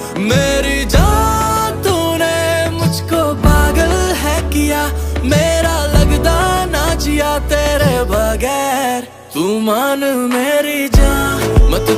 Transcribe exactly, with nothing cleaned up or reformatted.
मेरी जान तूने मुझको पागल है किया, मेरा लगदा ना जिया तेरे बगैर। तू मान मेरी जान, मत